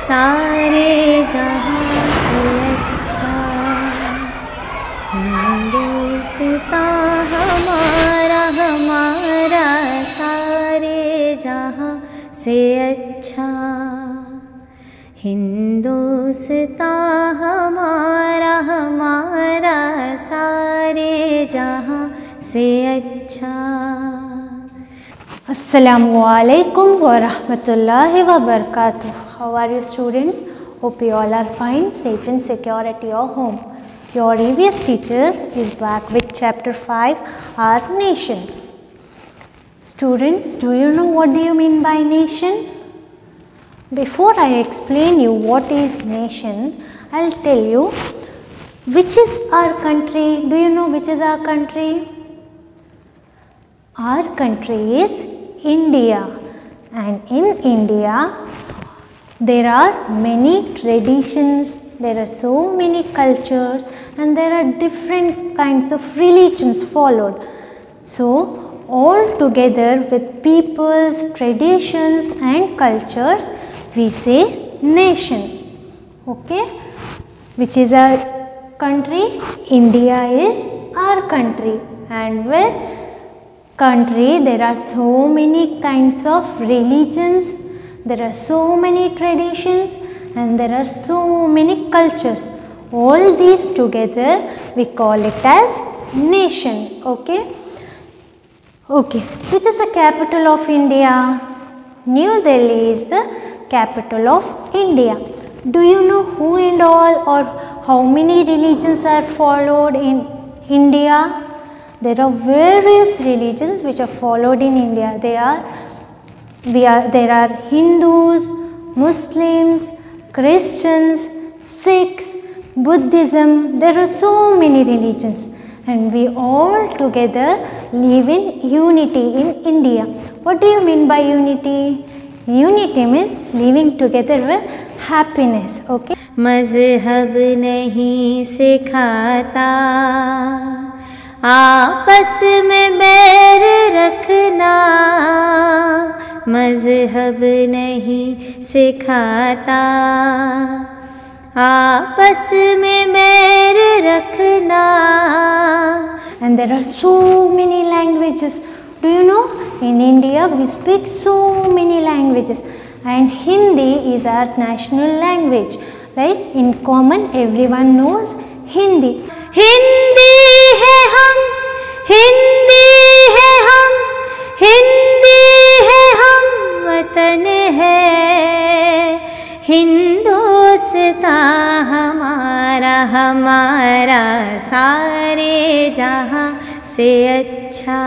सारे जहां से अच्छा हिंदुस्तान हमारा हमारा सारे जहां से अच्छा हिंदुस्तान हमारा हमारा सारे जहां से अच्छा। Assalamu alaikum wa rahmatullahi wa barakatuh. How are you students? Hope you all are fine, safe and secure at your home. Your EVS teacher is back with chapter 5, Our Nation. Students, do you know what do you mean by nation? Before I explain you what is nation, I'll tell you which is our country. Do you know which is our country? Our country is India, and in India there are many traditions, there are so many cultures, and there are different kinds of religions followed. So all together with people's traditions and cultures we say nation. Okay, which is our country? India is our country, and with country there are so many kinds of religions, there are so many traditions, and there are so many cultures. All these together we call it as nation. Okay, which is the capital of India? New Delhi is the capital of India. Do you know who and all or how many religions are followed in India? There are various religions which are followed in India. There are Hindus, Muslims, Christians, Sikhs, Buddhism. There are so many religions, and we all together live in unity in India. What do you mean by unity? Unity means living together with happiness. Okay. मज़हब नहीं सिखाता आपस में बैर रखना, मज़हब नहीं सिखाता आपस में बैर रखना. And there are so many languages. Do you know, in India we speak so many languages, and Hindi is our national language. Right? In common everyone knows Hindi. Hindi है हम, हिंदी है हम, हिंदी है हम, वतन है हिंदुस्तान हमारा हमारा सारे जहां से अच्छा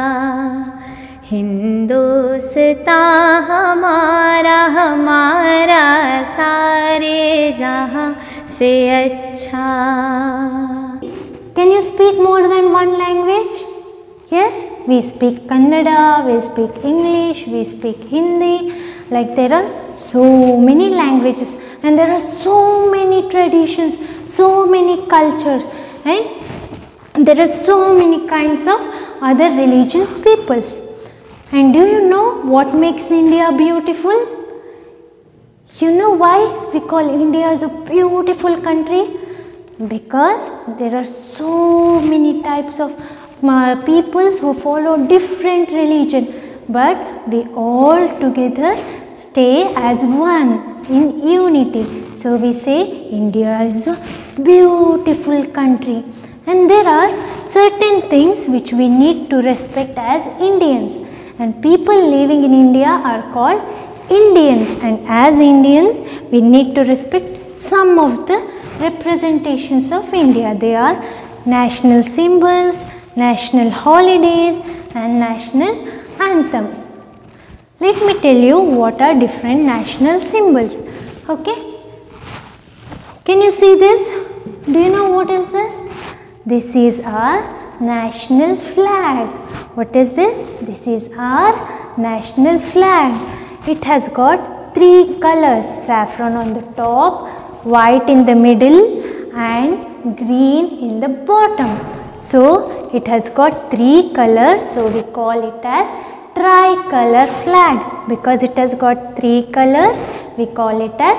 हिंदुस्तान हमारा हमारा सारे जहां से अच्छा. Can you speak more than one language? Yes, we speak Kannada, we speak English, we speak Hindi. Like there are so many languages, and there are so many traditions, so many cultures, and there are so many kinds of other religion peoples. And do you know what makes India beautiful? You know why we call India as a beautiful country? Because there are so many types of peoples who follow different religion, but we all together stay as one in unity. So we say India is a beautiful country, and there are certain things which we need to respect as Indians, and people living in India are called Indians, and as Indians we need to respect some of the representations of India. They are national symbols, national holidays, and national anthem. Let me tell you what are different national symbols. Okay, can you see this? Do you know what is this? This is our national flag. What is this? This is our national flag. It has got three colors: saffron on the top, white in the middle, and green in the bottom. So it has got three colors, so we call it as tricolor flag. Because it has got three colors, we call it as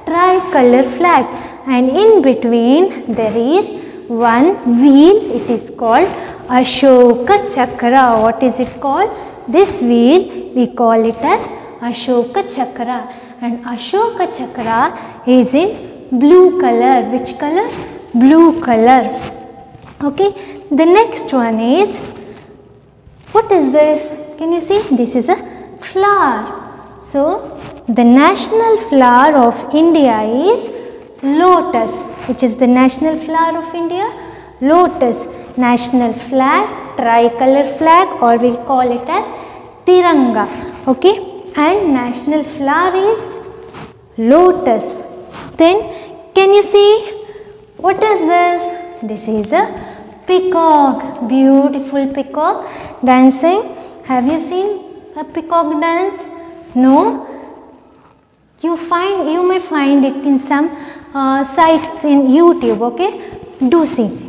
tricolor flag, and in between there is one wheel. It is called Ashoka Chakra. What is it called? This wheel we call it as Ashoka Chakra, and Ashoka Chakra is in blue color. Which color? Blue color. Okay, the next one is, what is this? Can you see? This is a flower. So the national flower of India is lotus. Which is the national flower of India? Lotus. National flag, tricolor flag, or we call it as Tiranga. Okay, and national flower is lotus. Then can you see, what is this? This is a peacock. Beautiful peacock dancing. Have you seen a peacock dance? No? You may find it in some sites in YouTube. Okay, do see.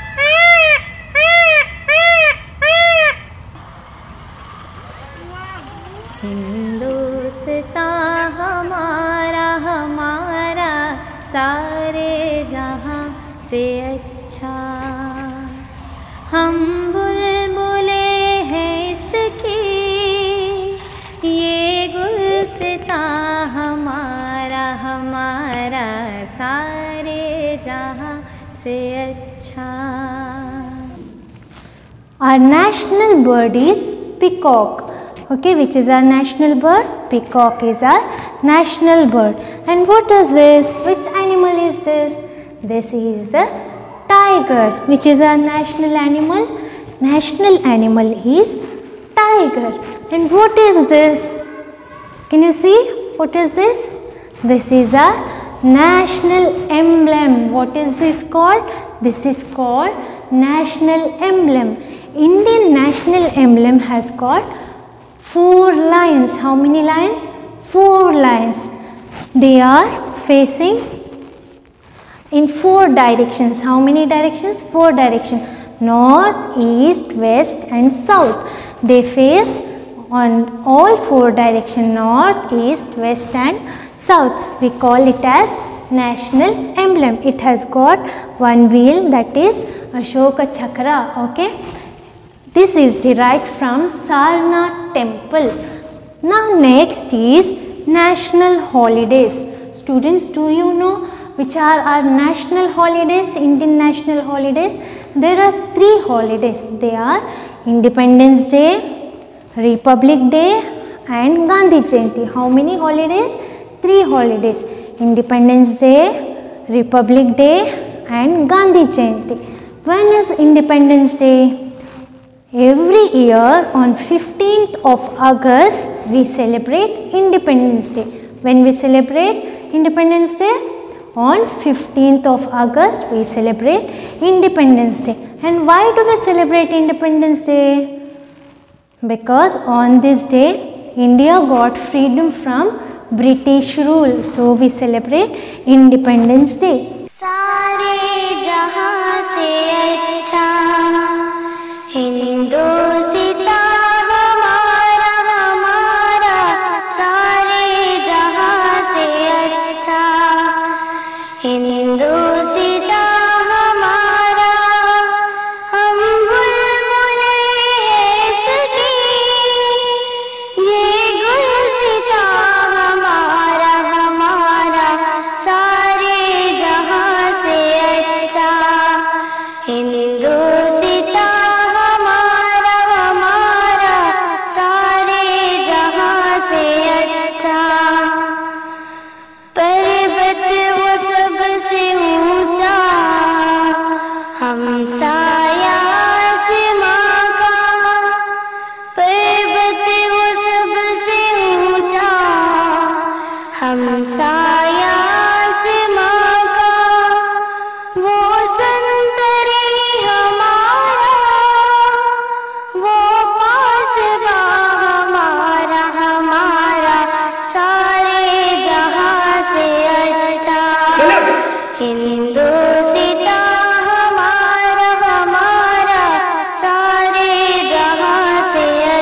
Hindustan हमारा हमारा सारे जहां से अच्छा, हम बुलबुले हैं इसकी, ये गुलसितां हमारा हमारा सारे जहां से अच्छा. Our national bird is peacock. Okay, which is our national bird? Peacock is our national bird. And what is this? Which animal is this? This is the tiger. Which is our national animal? National animal is tiger. And what is this? Can you see? What is this? This is our national emblem. What is this called? This is called national emblem. Indian national emblem has got 4 lines. How many lines? 4 lines. They are facing in 4 directions. How many directions? 4 directions. North, east, west and south. They face on all 4 directions, north, east, west and south. We call it as national emblem. It has got one wheel, that is Ashoka Chakra. Okay. This is derived from Sarnath temple. Now next is national holidays. Students, do you know which are our national holidays, Indian national holidays? There are 3 holidays. They are Independence Day, Republic Day and Gandhi Jayanti. How many holidays? 3 holidays. Independence Day, Republic Day and Gandhi Jayanti. When is Independence Day? Every year on 15th of August we celebrate Independence Day. When we celebrate Independence Day? On 15th of August we celebrate Independence Day. And why do we celebrate Independence Day? Because on this day India got freedom from British rule. So we celebrate Independence Day. सारे जहां से अच्छा हिंदुस्तान हमारा हमारा सारे जहां से अच्छा हिंदुस्तान हमारा हम बुलबुले इसकी ये गुलसितां हमारा हमारा सारे जहां से अच्छा हिंदुस्तान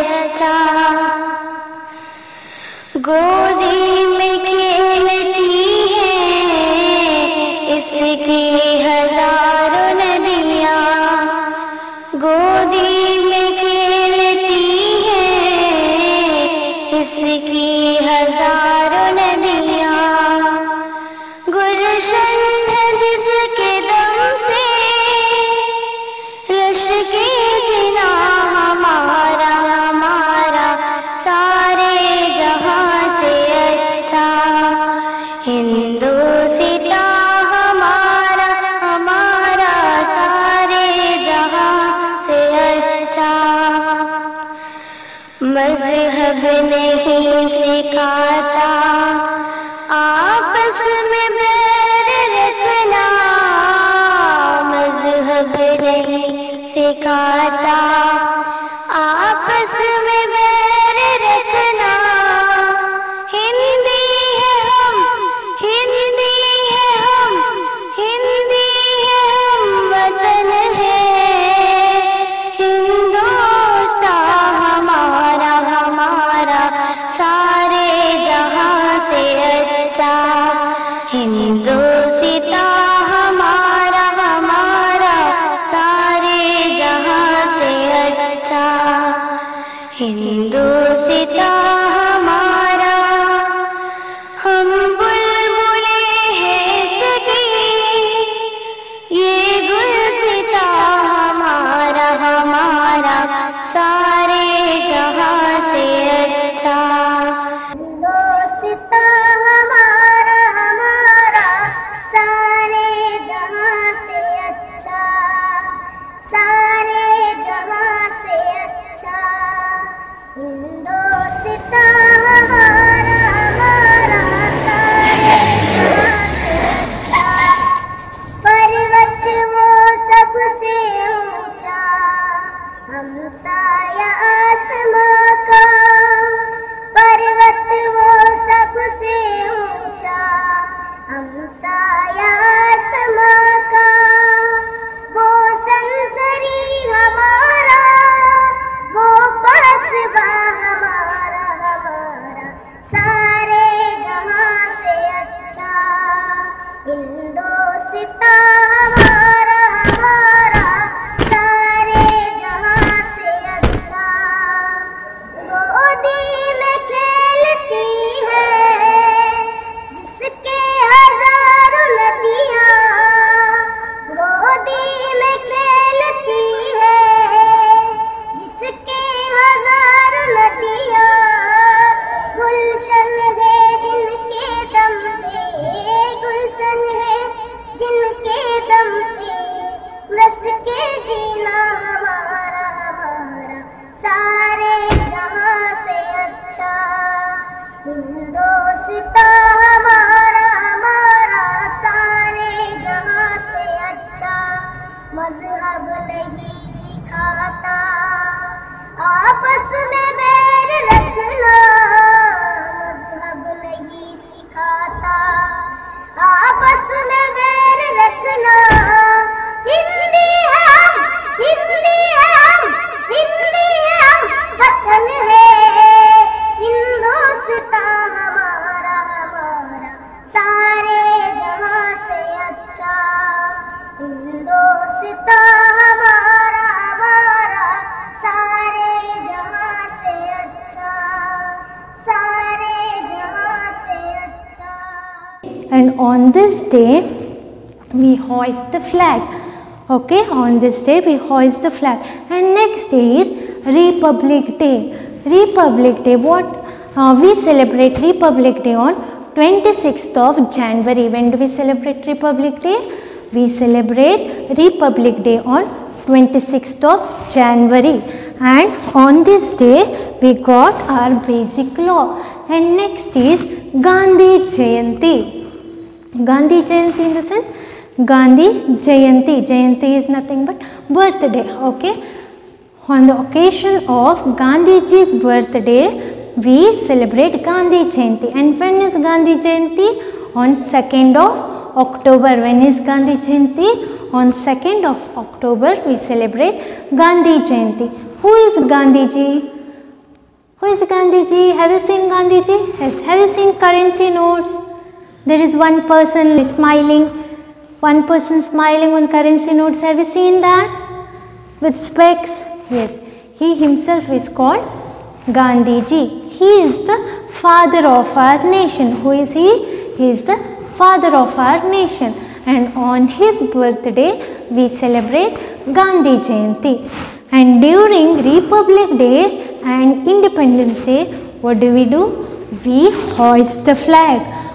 गोदी में खेलती हिंदुस्तां हमारा हमारा सारे जहां से अच्छा। मजहब नहीं सिखाता आपस में बैर रखना, मजहब नहीं सिखाता आपस में बैर रखना। हिंदी है हम, हिंदी है हम, हिंदी है हम, वतन है हिंदुस्तां हमारा हमारा सारे जहां से अच्छा। हिंदुस्तां हमारा हमारा सारे जहां से अच्छा। हिंदुस्तां हमारा, हम बुलबुले हैं सगी, ये गुलसितां हमारा हमारा सारे जहां से अच्छा। हिंदुस्तां हमारा हमारा सारे जहां से अच्छा, सारे जहां से अच्छा। हिंदुस्तां हमारा हमारा सारे जहां से अच्छा। पर्वत वो सबसे ऊंचा, हमसाया आसमां का। पर्वत वो सबसे ऊंचा, हमसाया आसमां का। वो संतरी हमारा, वो पासबा हमारा हमारा सारे जहां से अच्छा। हिंदुस्तां हमारा हमारा सारे जहां से अच्छा। गोदी में खेलती है जिसके हजारों नदियां, गोदी में खेलती है जिसके हजारों नदियां। गुलशन है जिनके दम से, गुलशन है जिनके दम से, रस के जीना हमारा हमारा सारे जहां से अच्छा। हिंदुस्तां हमारा हमारा सारे जहां से अच्छा। मजहब नहीं सिखाता आपस में बैर रखना, मजहब नहीं सिखाता आपस में बैर रखना। हिंदी है हम, हिंदी है हम, हिंदी है हम, वतन है हिंदुस्तां हमारा हमारा सारे जहां से अच्छा। हिंदुस्तां हमारा हमारा सारे जहां से अच्छा, सारे जहां से अच्छा। And on this day we hoist the flag. Okay, on this day we hoist the flag. And next day is Republic Day. Republic Day, what we celebrate Republic Day on 26th of January. When do we celebrate Republic Day? We celebrate Republic Day on 26th of January. And on this day we got our basic law. And next is Gandhi Jayanti. Gandhi Jayanti in the sense Gandhi Jayanti. Jayanti is nothing but birthday. Okay. On the occasion of Gandhiji's birthday, we celebrate Gandhi Jayanti. And when is Gandhi Jayanti? On 2nd of October. When is Gandhi Jayanti? On 2nd of October we celebrate Gandhi Jayanti. Who is Gandhiji? Who is Gandhiji? Have you seen Gandhiji? Yes. Have you seen currency notes? There is one person smiling. One person smiling on currency notes. Have you seen that? With specs? Yes. He himself is called Gandhiji. He is the father of our nation. Who is he? He is the father of our nation. And on his birthday we celebrate Gandhi Jayanti. And during Republic Day and Independence Day, what do? We hoist the flag.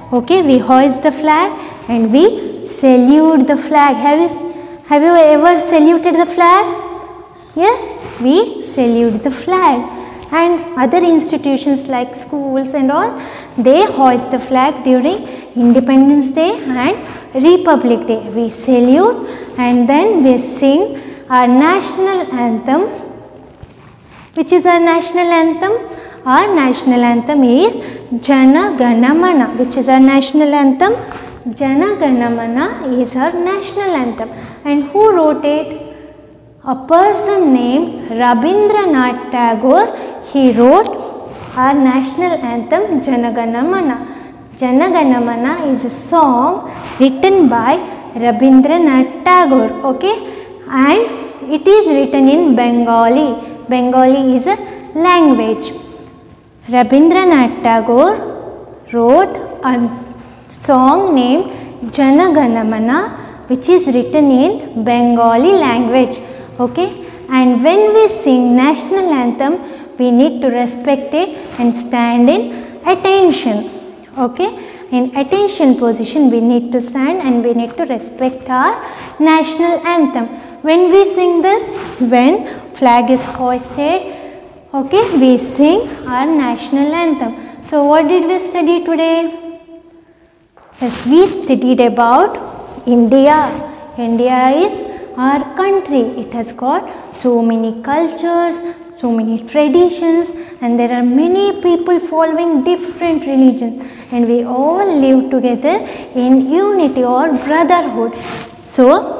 Okay, we hoist the flag and we salute the flag. Have you ever saluted the flag? Yes, we salute the flag. And other institutions like schools and all, they hoist the flag during Independence Day and Republic Day. We salute and then we sing our national anthem. Which is our national anthem? Our national anthem is Jana Gana Mana. Which is our national anthem? Jana Gana Mana is our national anthem. And who wrote it? A person named Rabindranath Tagore. He wrote our national anthem Jana Gana Mana. Jana Gana Mana is a song written by Rabindranath Tagore. Okay, and it is written in Bengali. Bengali is a language. Rabindranath Tagore wrote a song named Jana Gana Mana, which is written in Bengali language. Okay, and when we sing national anthem, we need to respect it and stand in attention. Okay, in attention position we need to stand and we need to respect our national anthem. When we sing this, when flag is hoisted, okay, we sing our national anthem. So what did we study today? Yes, we studied about India. India is our country. It has got so many cultures, so many traditions, and there are many people following different religions, and we all live together in unity or brotherhood. So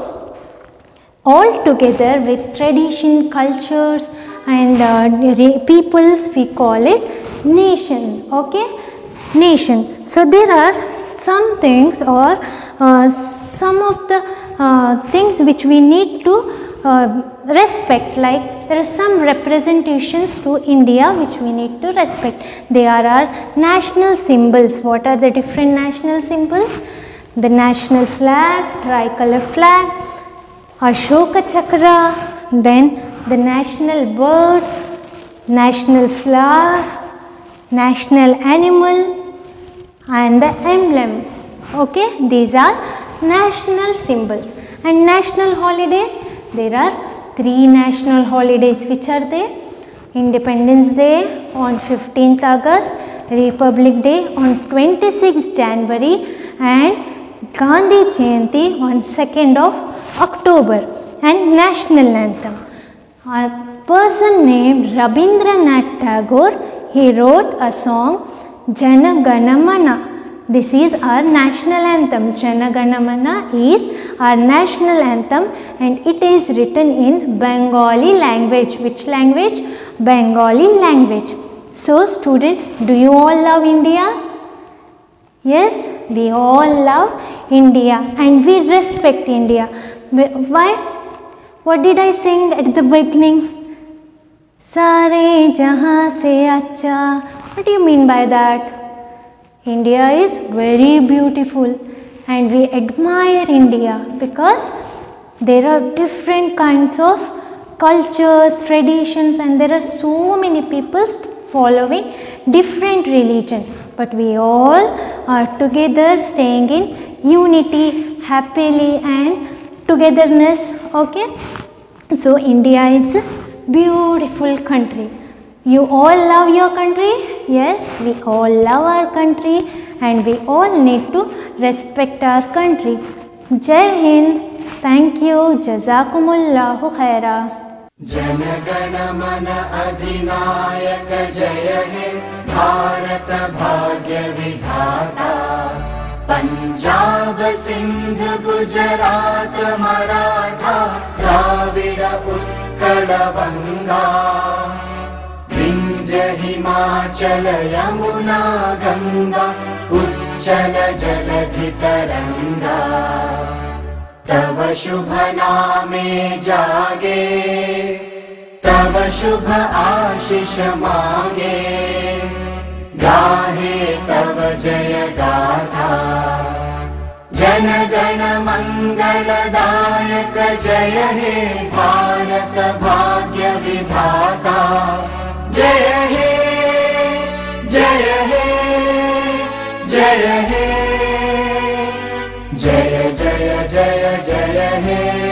all together with tradition, cultures and peoples, we call it nation. Okay, nation. So there are some things or some of the things which we need to respect, like there are some representations to India which we need to respect. They are our national symbols. What are the different national symbols? The national flag, tricolor flag, Ashoka Chakra, then the national bird, national flower, national animal and the emblem. Okay, these are national symbols. And national holidays, there are 3 national holidays. Which are they? Independence Day on 15th August, Republic Day on 26th January and Gandhi Jayanti on 2nd of October. And national anthem. A person named Rabindranath Tagore, he wrote a song Jana Gana Mana. This is our national anthem. Jana Gana Mana is our national anthem and it is written in Bengali language. Which language? Bengali language. So students, do you all love India? Yes, we all love India and we respect India. Why? What did I sing at the beginning? Sare jahan se acha. What do you mean by that? India is very beautiful and we admire India because there are different kinds of cultures, traditions, and there are so many people following different religion. But we all are together staying in unity, happily and togetherness. Okay, so India is a beautiful country. You all love your country? Yes, we all love our country and we all need to respect our country. Jai Hind. Thank you. Jazakumullahu khaira. Jana Gana Mana Adhinayak Jaya He Bharat Bhagya Vidhata Punjab Sindh Gujarat Maratha Dravida Utkala Vanga Vindhya Himachal Yamuna Ganga Uchchal Jaladhi Taranga तव शुभ नामे जागे तव शुभ आशीष मांगे गाहे तव जय गाथा जन गण मंगलदायक जय हे भारत भाग्य विधाता जय हे जय हे जय हे हे